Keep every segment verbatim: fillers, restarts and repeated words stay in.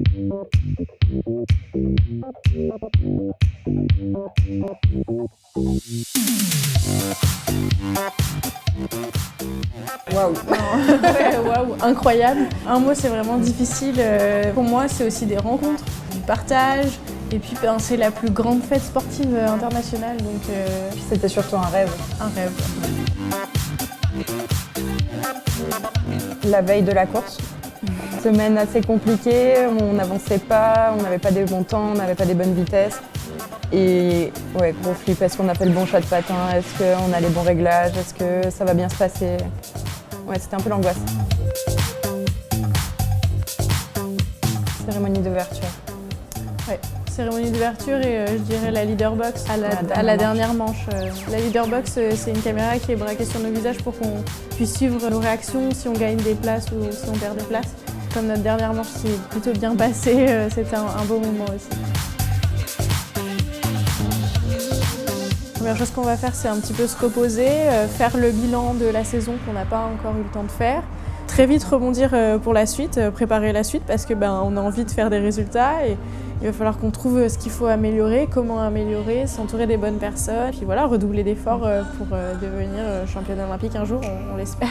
Waouh. Ouais, waouh, incroyable. Un mot, c'est vraiment difficile. Pour moi, c'est aussi des rencontres, du partage. Et puis, ben, c'est la plus grande fête sportive internationale. Donc, euh... c'était surtout un rêve. Un rêve. La veille de la course. Semaine assez compliquée, on n'avançait pas, on n'avait pas des bons temps, on n'avait pas des bonnes vitesses. Et ouais, gros flip, est-ce qu'on a fait le bon choix de patin? Est-ce qu'on a les bons réglages? Est-ce que ça va bien se passer? Ouais, c'était un peu l'angoisse. Cérémonie d'ouverture. Ouais, cérémonie d'ouverture et euh, je dirais la leader box à la, la dernière, à la manche. dernière manche. Euh, la leader box, euh, c'est une caméra qui est braquée sur nos visages pour qu'on puisse suivre nos réactions, si on gagne des places ou si on perd des places. Comme notre dernière manche s'est plutôt bien passée, euh, c'était un, un beau moment aussi. La première chose qu'on va faire, c'est un petit peu se reposer, euh, faire le bilan de la saison qu'on n'a pas encore eu le temps de faire. Très vite rebondir euh, pour la suite, euh, préparer la suite parce que ben, on a envie de faire des résultats et il va falloir qu'on trouve ce qu'il faut améliorer, comment améliorer, s'entourer des bonnes personnes. Puis voilà, redoubler d'efforts euh, pour euh, devenir euh, championne olympique un jour, on, on l'espère.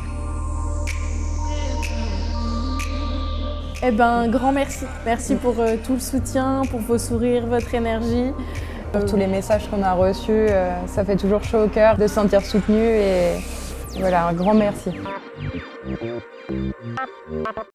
Eh ben, grand merci. Merci pour euh, tout le soutien, pour vos sourires, votre énergie. Pour tous les messages qu'on a reçus, euh, ça fait toujours chaud au cœur de se sentir soutenu et voilà, un grand merci.